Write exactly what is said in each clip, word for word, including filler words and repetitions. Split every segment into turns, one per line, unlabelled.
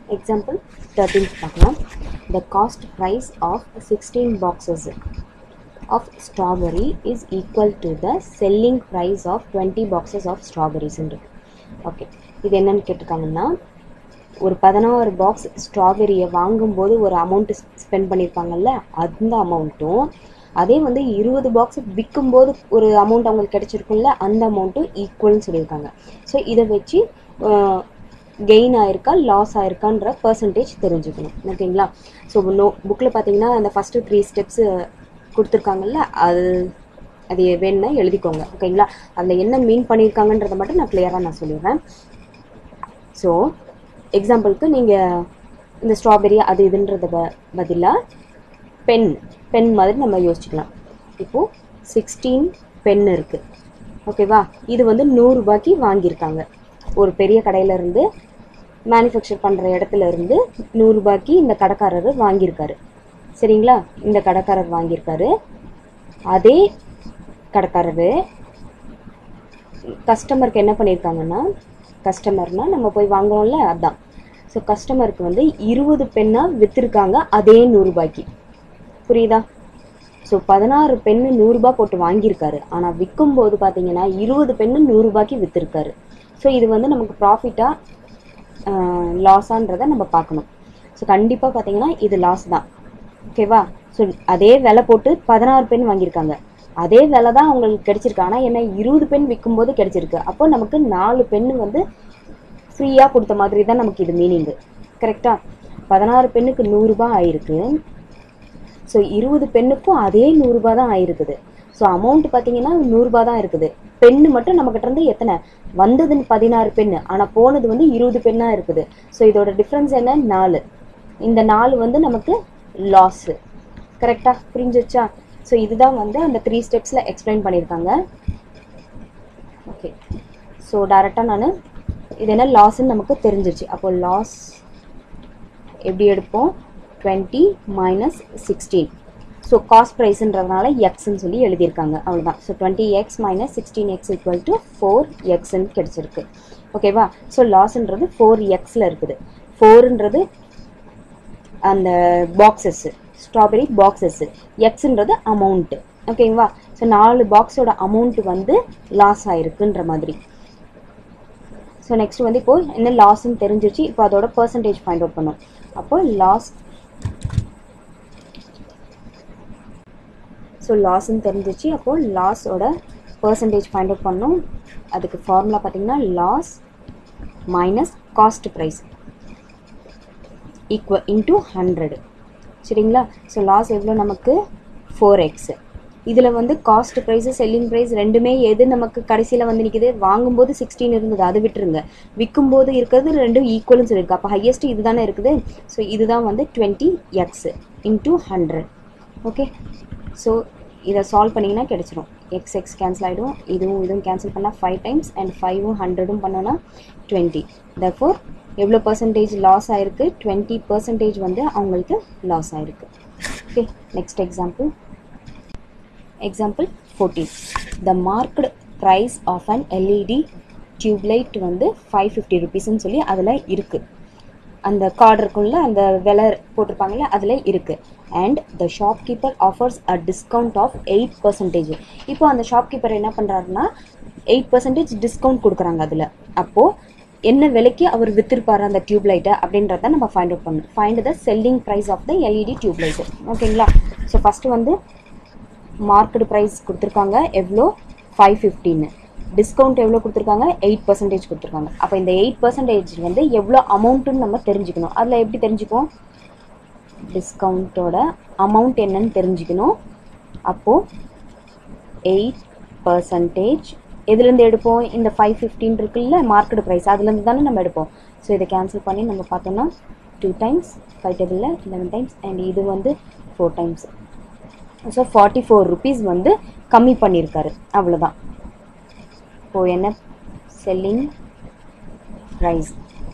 Example thirteen பார்க்கலாம். The cost price of sixteen boxes of strawberry is equal to the selling price of twenty boxes of strawberries. Okay, இது என்னன்னு கேட்டிருக்காங்கன்னா ஒரு பதினாறு box ஸ்ட்ராபெரியை வாங்கும்போது ஒரு amount spend பண்ணியிருப்பாங்கல்ல அந்த அமௌண்ட்டும் அதே வந்து இருபது பாக்ஸ் விற்கும்போது ஒரு அமௌண்ட் அவங்களுக்கு கிடைச்சிருக்கும்ல அந்த அமௌண்ட்டும் ஈக்குவல்னு சொல்லியிருக்காங்க. ஸோ இதை வச்சு கெயின் ஆயிருக்கா லாஸ் ஆயிருக்கான்ற பர்சன்டேஜ் தெரிஞ்சுக்கணும். ஓகேங்களா? ஸோ நோ புக்கில் பார்த்தீங்கன்னா அந்த ஃபஸ்ட்டு த்ரீ ஸ்டெப்ஸு கொடுத்துருக்காங்கல்ல அது அது வேணுன்னா எழுதிக்கோங்க. ஓகேங்களா? அதில் என்ன மீன் பண்ணியிருக்காங்கன்றதை மட்டும் நான் கிளியராக நான் சொல்லிடுறேன். ஸோ எக்ஸாம்பிளுக்கு நீங்கள் இந்த ஸ்ட்ராபெரி அது இதுன்றத ப பதிலாக பென் பென் மாதிரி நம்ம யோசிச்சுக்கலாம். இப்போது சிக்ஸ்டீன் பென் இருக்குது. ஓகேவா? இது வந்து நூறுரூபாய்க்கு வாங்கியிருக்காங்க. ஒரு பெரிய கடையிலேருந்து மேனுஃபேக்சர் பண்ணுற இடத்துல இருந்து நூறுரூபாய்க்கு இந்த கடைக்காரர் வாங்கியிருக்காரு. சரிங்களா? இந்த கடைக்காரர் வாங்கியிருக்காரு. அதே கடைக்காரரு கஸ்டமருக்கு என்ன பண்ணியிருக்காங்கன்னா கஸ்டமர்னால் நம்ம போய் வாங்குவோம்ல அதுதான். ஸோ கஸ்டமருக்கு வந்து இருபது பென்னாக விற்றுருக்காங்க அதே நூறுரூபாய்க்கு. புரியுதா? ஸோ பதினாறு பென்னு நூறுரூபா போட்டு வாங்கியிருக்காரு. ஆனால் விற்கும்போது பார்த்தீங்கன்னா இருபது பென்னு நூறுரூபாய்க்கு விற்றுருக்காரு. ஸோ இது வந்து நமக்கு ப்ராஃபிட்டாக லாஸான்றதை நம்ம பார்க்கணும். ஸோ கண்டிப்பாக பார்த்தீங்கன்னா இது லாஸ் தான். ஓகேவா? ஸோ அதே விலை போட்டு பதினாறு பென் வாங்கியிருக்காங்க. அதே விலை தான் அவங்களுக்கு கிடைச்சிருக்கு. ஆனால் என்ன இருபது பென் விற்கும்போது கிடைச்சிருக்கு. அப்போ நமக்கு நாலு பென்னு வந்து ஃப்ரீயாக கொடுத்த மாதிரி தான் நமக்கு இது மீனிங்கு. கரெக்டாக? பதினாறு பெண்ணுக்கு நூறுரூபா ஆயிருக்கு. ஸோ இருபது பெண்ணுக்கும் அதே நூறுரூபா தான் ஆயிருக்குது. ஸோ அமௌண்ட் பார்த்தீங்கன்னா நூறுரூபா தான் இருக்குது. பெண்ணு மட்டும் நம்மக்கிட்ட இருந்து எத்தனை வந்ததுன்னு பதினாறு பெண்ணு, ஆனால் போனது வந்து இருபது பெண்ணாக இருக்குது. ஸோ இதோட டிஃப்ரென்ஸ் என்ன? நாலு. இந்த நாலு வந்து நமக்கு லாஸு. கரெக்டாக? புரிஞ்சிச்சா? ஸோ இதுதான் வந்து அந்த த்ரீ ஸ்டெப்ஸில் எக்ஸ்பிளைன் பண்ணியிருக்காங்க. ஓகே, ஸோ டேரெக்டாக நான் இது என்ன லாஸ்ன்னு நமக்கு தெரிஞ்சிருச்சு. அப்போ லாஸ் எப்படி எடுப்போம்? Twenty minus sixteen. So cost ப்ரைஸுன்றதுனால எக்ஸ்ன்னு சொல்லி எழுதியிருக்காங்க. அவ்வளோதான். So twenty x minus sixteen x equal to four எக்ஸ்ன்னு கிடச்சிருக்கு. ஓகேவா? ஸோ லாஸ்ன்றது ஃபோர் எக்ஸில் இருக்குது. ஃபோருன்றது அந்த பாக்ஸஸ்ஸு ஸ்ட்ராபெரி பாக்ஸஸ்ஸு, எக்ஸுன்றது அமௌண்ட்டு. ஓகேங்களா? ஸோ நாலு பாக்ஸோட அமௌண்ட் வந்து லாஸ் ஆயிருக்குன்ற மாதிரி. ஸோ நெக்ஸ்ட் வந்து இப்போது என்ன லாஸ்ன்னு தெரிஞ்சிச்சு. இப்போ அதோட பர்சன்டேஜ் ஃபைண்ட் அவுட் பண்ணோம். அப்போ லாஸ் ஸோ லாஸ்ன்னு தெரிஞ்சிச்சு. அப்போது லாஸோட பர்சன்டேஜ் ஃபைண்ட் அவுட் பண்ணோம். அதுக்கு ஃபார்முலா பார்த்தீங்கன்னா loss minus cost price equal into hundred. சரிங்களா? ஸோ லாஸ் எவ்வளோ நமக்கு? Four x. இதில் வந்து காஸ்ட் ப்ரைஸு செல்லிங் ப்ரைஸ் ரெண்டுமே எது நமக்கு கடைசியில் வந்து நிற்கிது? வாங்கும்போது சிக்ஸ்டீன் இருந்தது, அது விட்டுருங்க. விற்கும்போது இருக்கிறது ரெண்டும் ஈக்குவல்னு சொல்லியிருக்கு. அப்போ ஹையஸ்ட் இது தானே இருக்குது. ஸோ இதுதான் வந்து twenty x into hundred. Okay, so இதை சால்வ் பண்ணிங்கன்னா கிடச்சிரும். எக்ஸ் எக்ஸ் கேன்சல் ஆகிடும். இதுவும் இதுவும் கேன்சல் பண்ணால் ஃபைவ் டைம்ஸ் அண்ட் ஃபைவும் ஹண்ட்ரடும் பண்ணோன்னா டுவெண்ட்டி. தர்ஃபோர் எவ்வளோ பர்சன்டேஜ் லாஸ் ஆகிருக்கு? டுவெண்ட்டி பர்சன்டேஜ் வந்து அவங்களுக்கு லாஸ் ஆகிருக்கு. Okay, next example. Example fourteen. The marked price of an LED tube light வந்து ஃபைவ் ஃபிஃப்டி ருபீஸ்ன்னு சொல்லி அதில் இருக்குது. அந்த கார்டு இருக்குள்ள அந்த விலை போட்டிருப்பாங்கல்ல அதில் இருக்குது. And the shopkeeper offers a discount of eight percentage. இப்போ அந்த ஷாப்கீப்பர் என்ன பண்ணுறாருன்னா எயிட் பர்சன்டேஜ் டிஸ்கவுண்ட் கொடுக்குறாங்க அதில். அப்போது என்ன விலைக்கு அவர் விற்றுருப்பாரு அந்த டியூப்லைட்டை அப்படின்றத நம்ம ஃபைண்ட் அவுட் பண்ணணும். Find the selling price of the LED tube light. ஓகேங்களா? ஸோ ஃபஸ்ட்டு வந்து மார்க்கெட் ப்ரைஸ் கொடுத்துருக்காங்க எவ்வளோ? ஃபைவ் ஃபிஃப்டின்னு. டிஸ்கவுண்ட் எவ்வளோ கொடுத்துருக்காங்க? எயிட் பர்சன்டேஜ் கொடுத்துருக்காங்க. அப்போ இந்த எயிட் பர்சன்டேஜ் வந்து எவ்வளோ அமௌண்ட்டுன்னு நம்ம தெரிஞ்சுக்கணும். அதில் எப்படி தெரிஞ்சுப்போம்? டிஸ்கவுண்ட்டோட அமௌண்ட் என்னன்னு தெரிஞ்சுக்கணும். அப்போது எயிட் பர்சன்டேஜ் எதுலேருந்து எடுப்போம்? இந்த ஃபைவ் ஃபிஃப்டின் இருக்குல்ல மார்க்கெட் ப்ரைஸ், அதுலேருந்து தானே நம்ம எடுப்போம். ஸோ இதை கேன்சல் பண்ணி நம்ம பார்த்தோம்னா டூ டைம்ஸ் ஃபைவ் டேபிளில் லெவன் டைம்ஸ் அண்ட் இது வந்து four times. So forty four rupees வந்து கம்மி பண்ணியிருக்காரு. அவ்வளோதான். இப்போது என்ன செல்லிங் ப்ரைஸ்?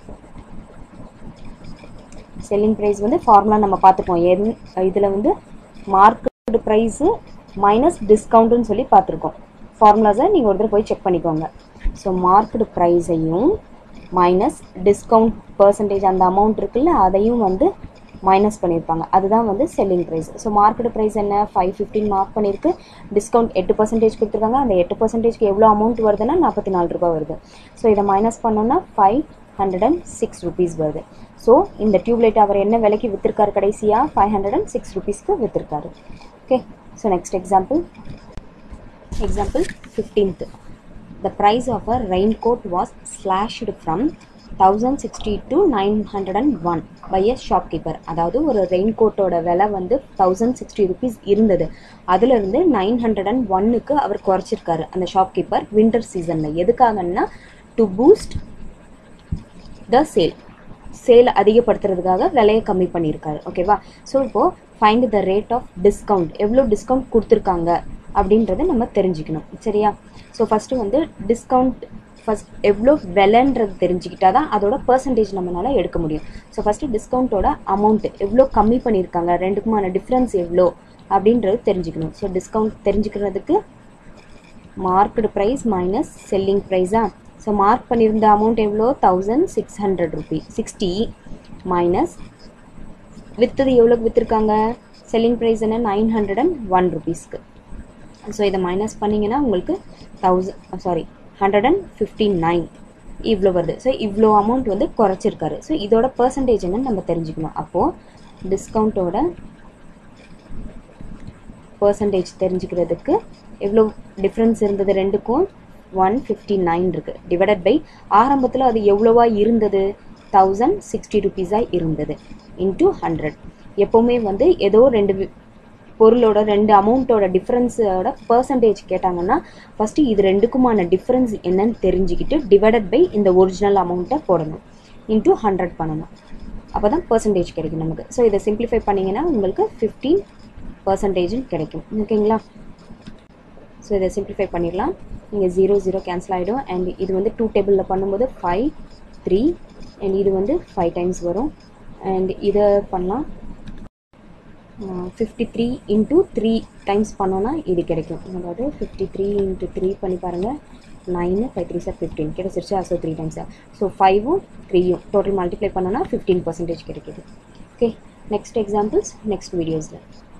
செல்லிங் ப்ரைஸ் வந்து ஃபார்முலா நம்ம பார்த்துப்போம். என் இதில் வந்து மார்க்கெட் ப்ரைஸு மைனஸ் டிஸ்கவுண்ட்டுன்னு சொல்லி பார்த்துருக்கோம். ஃபார்முலாஸை நீங்கள் ஒரு தடவை போய் செக் பண்ணிக்கோங்க. ஸோ மார்க்கெட் ப்ரைஸையும் மைனஸ் டிஸ்கவுண்ட் பர்சன்டேஜ் அந்த அமௌண்ட் இருக்குல்ல அதையும் வந்து மைனஸ் பண்ணியிருப்பாங்க. அதுதான் வந்து selling price. So market price என்ன ஃபைவ் ஃபிஃப்டின் மார்க் பண்ணியிருக்கு, டிஸ்கவுண்ட் எட்டு பர்சன்டேஜ் கொடுத்துருக்காங்க. அந்த எட்டு பர்சன்டேஜ்க்கு எவ்வளோ அமௌண்ட் வருதுன்னா நாற்பத்தி நாலு ரூபாய் வருது. ஸோ இதை மைனஸ் பண்ணோன்னா five hundred and six rupees வருது. ஸோ இந்த டியூப்லைட் அவர் என்ன விலைக்கு விற்றுருக்காரு கடைசியாக ஃபைவ் ஹண்ட்ரட் அண்ட் சிக்ஸ் ருபீஸ்க்கு விற்றுருக்காரு. Okay, so next example example fifteenth. The price of a raincoat was slashed from one thousand sixty to nine hundred one by a shopkeeper. அதாவது ஒரு ரெயின்கோட்டோட விலை வந்து தௌசண்ட் சிக்ஸ்டி ருபீஸ் இருந்தது, அதுலேருந்து nine hundred and ஒன்னுக்கு அவர் குறைச்சிருக்காரு அந்த ஷாப்கீப்பர் வின்டர் சீசனில். எதுக்காகன்னா to boost the sale, sale அதிகப்படுத்துறதுக்காக விலையை கம்மி பண்ணியிருக்காரு. ஓகேவா? ஸோ இப்போது find the rate of discount, எவ்வளோ டிஸ்கவுண்ட் கொடுத்துருக்காங்க அப்படின்றத நம்ம தெரிஞ்சுக்கணும். சரியா? ஸோ ஃபஸ்ட்டு வந்து டிஸ்கவுண்ட் ஃபஸ்ட் எவ்வளோ விலைன்றது தெரிஞ்சுக்கிட்டா தான் அதோட பர்சன்டேஜ் நம்மளால் எடுக்க முடியும். ஸோ ஃபஸ்ட்டு டிஸ்கவுண்ட்டோட அமௌண்ட்டு எவ்வளோ கம்மி பண்ணியிருக்காங்க, ரெண்டுக்குமான டிஃப்ரென்ஸ் எவ்வளோ அப்படின்றது தெரிஞ்சுக்கணும். ஸோ டிஸ்கவுண்ட் தெரிஞ்சுக்கிறதுக்கு மார்க்கெட் ப்ரைஸ் மைனஸ் செல்லிங் ப்ரைஸா. ஸோ மார்க் பண்ணியிருந்த அமௌண்ட் எவ்வளோ thousand six hundred rupee sixty minus விற்றது எவ்வளோக்கு விற்றுருக்காங்க, செல்லிங் ப்ரைஸ் என்ன நைன் ஹண்ட்ரட் அண்ட் ஒன் ருபீஸ்க்கு. ஸோ இதை மைனஸ் பண்ணிங்கன்னா உங்களுக்கு thousand sorry hundred and fifty nine இவ்வளோ வருது. ஸோ இவ்வளோ அமௌண்ட் வந்து குறைச்சிருக்காரு. ஸோ இதோட பர்சன்டேஜ் என்னன்னு நம்ம தெரிஞ்சுக்கணும். அப்போது டிஸ்கவுண்ட்டோட பர்சன்டேஜ் தெரிஞ்சுக்கிறதுக்கு எவ்வளோ டிஃப்ரென்ஸ் இருந்தது ரெண்டுக்கும் ஒன் ஃபிஃப்டி நைன் இருக்குது டிவைடட் பை ஆரம்பத்தில் அது எவ்வளோவா இருந்தது தௌசண்ட் சிக்ஸ்டி ருபீஸாக இருந்தது இன்டூ ஹண்ட்ரட். எப்போவுமே வந்து ஏதோ ரெண்டு பொருளோட ரெண்டு அமௌண்ட்டோட டிஃப்ரென்ஸோட பர்சன்டேஜ் கேட்டாங்கன்னா ஃபஸ்ட்டு இது ரெண்டுக்குமான டிஃப்ரென்ஸ் என்னன்னு தெரிஞ்சுக்கிட்டு டிவைடட் பை இந்த ஒரிஜினல் அமௌண்ட்டை போடணும், இன்டூ ஹண்ட்ரட் பண்ணணும். அப்போ தான் பர்சன்டேஜ் கிடைக்கும் நமக்கு. ஸோ இதை சிம்பிளிஃபை பண்ணிங்கன்னா உங்களுக்கு ஃபிஃப்டீன் பர்சன்டேஜும் கிடைக்கும். ஓகேங்களா? ஸோ இதை சிம்பிளிஃபை பண்ணிடலாம். இங்கே ஜீரோ ஜீரோ கேன்சல் ஆகிடும். அண்ட் இது வந்து டூ டேபிளில் பண்ணும்போது ஃபைவ் த்ரீ அண்ட் இது வந்து ஃபைவ் டைம்ஸ் வரும். அண்ட் இதை பண்ணலாம் fifty three into three times பண்ணோன்னா இது கிடைக்கும். அதாவது ஃபிஃப்டி த்ரீ இன்ட்டு த்ரீ பண்ணி பாருங்கள், nine five three sir fifteen கிடைச்சிருச்சா. So three times sir. So ஃபைவும் த்ரீயும் டோட்டல் மல்டிப்ளை பண்ணோன்னா ஃபிஃப்டீன் பர்சன்டேஜ் கிடைக்கிது. ஓகே, நெக்ஸ்ட் எக்ஸாம்பிள்ஸ் நெக்ஸ்ட் வீடியோஸில்.